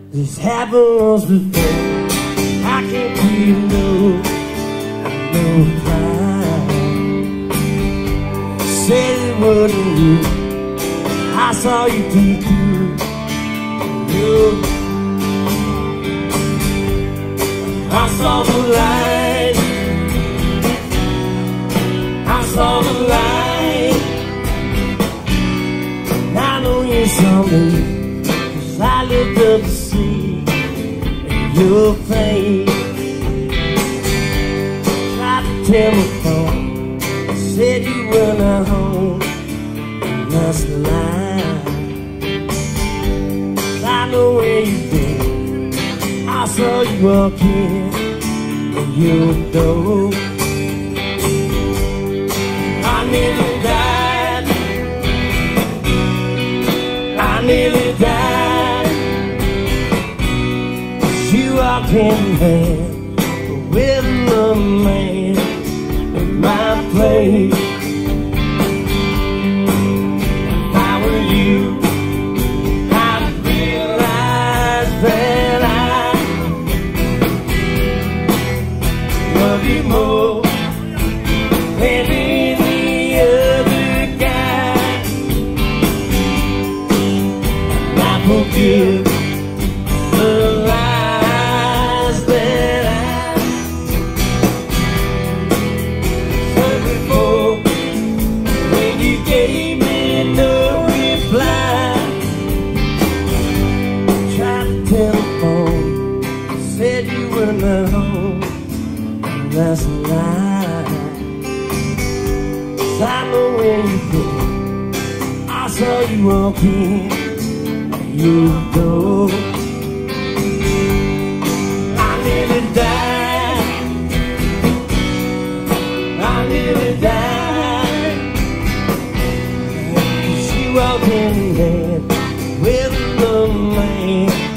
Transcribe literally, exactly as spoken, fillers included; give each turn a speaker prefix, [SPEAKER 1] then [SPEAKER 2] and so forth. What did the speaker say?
[SPEAKER 1] This happened once before. I can't give no, no crime. Said it wasn't you. I saw you peek through. You, I saw the light. I saw the light. I know you saw me, 'cause I looked up to see your face. Tried to tell my phone, said you were not home. That's a lie. I know where you've been. I saw you walk in your door. I nearly died. I nearly died. You walked in hand with another man in my place. If I were you, I'd realize that I love you more than any other guy. And I forgive the lies that I said before, when you gave me no reply. Tried to telephone, said you were not home. That's a lie. 'Cause I know where you've been. I saw you walk in your door. I nearly died. I nearly died. 'Cause you walked in hand with another man.